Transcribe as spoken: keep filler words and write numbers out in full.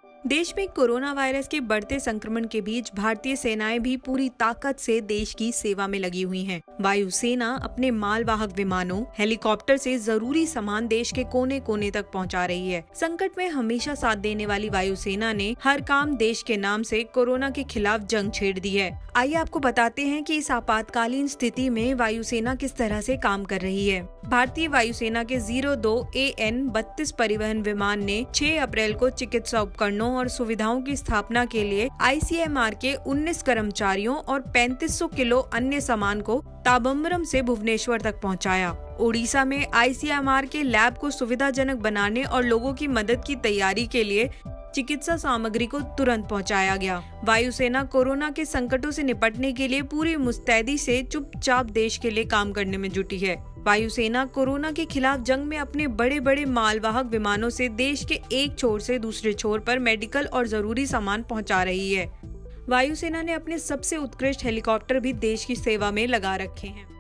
देश में corona virus के बढ़ते संक्रमण के बीच भारतीय सेनाएं भी पूरी ताकत से देश की सेवा में लगी हुई हैं। वायुसेना अपने मालवाहक विमानों, हेलीकॉप्टर से जरूरी सामान देश के कोने कोने तक पहुंचा रही है। संकट में हमेशा साथ देने वाली वायुसेना ने हर काम देश के नाम से कोरोना के खिलाफ जंग छेड़ दी है। आइए आपको बताते हैं कि इस आपातकालीन स्थिति में वायुसेना किस तरह से काम कर रही है। भारतीय वायुसेना के जीरो दो ए एन बत्तीस परिवहन विमान ने छह अप्रैल को चिकित्सा उपकरणों और सुविधाओं की स्थापना के लिए आई सी एम आर के उन्नीस कर्मचारियों और पैंतीस सौ किलो अन्य सामान को ताबम्बरम से भुवनेश्वर तक पहुंचाया। ओडिशा में आई सी एम आर के लैब को सुविधाजनक बनाने और लोगों की मदद की तैयारी के लिए चिकित्सा सामग्री को तुरंत पहुंचाया गया। वायुसेना कोरोना के संकटों से निपटने के लिए पूरी मुस्तैदी से चुपचाप देश के लिए काम करने में जुटी है। वायुसेना कोरोना के खिलाफ जंग में अपने बड़े बड़े मालवाहक विमानों से देश के एक छोर से दूसरे छोर पर मेडिकल और जरूरी सामान पहुंचा रही है। वायुसेना ने अपने सबसे उत्कृष्ट हेलीकॉप्टर भी देश की सेवा में लगा रखे हैं।